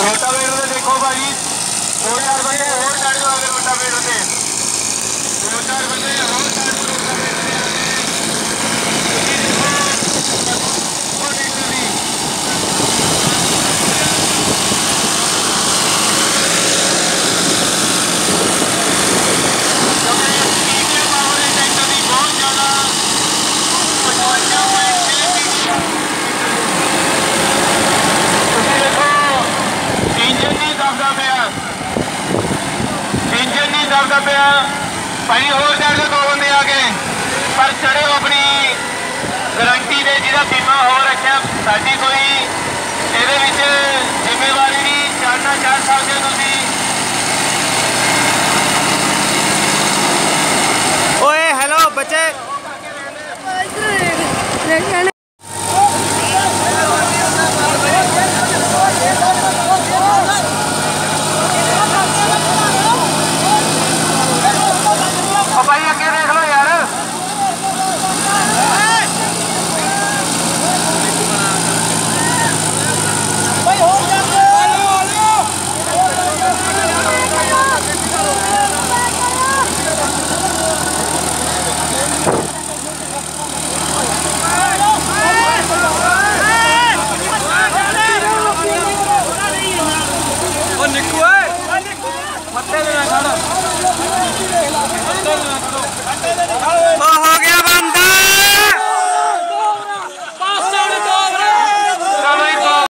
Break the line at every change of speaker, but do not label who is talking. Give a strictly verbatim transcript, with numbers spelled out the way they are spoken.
Rotavator से देखो भाई, दो चार बंदे और चढ़ जाओ अगर रोटावेटर से, दो चार बंदे और चढ़ जाओ रोटावेटर से आगे। वो देखो भी पावर है ट्रैक्टर की बहुत ज्यादा पचवंजा पॉइंट इंजन नहीं दबदा पिया, इंजन नहीं दबदा पिया भाई। होर चढ़ के दो बंदे आ गए पर चढ़े अपनी गारंटी दे, जिहदा बीमा हो रखा साडी कोई इहदे विच जिम्मेवारी नहीं, चढ़ना चढ़ सकदे हो तुसीं।
ओए हेलो बच्चे
भाई अगे देख लो यार,
ओहो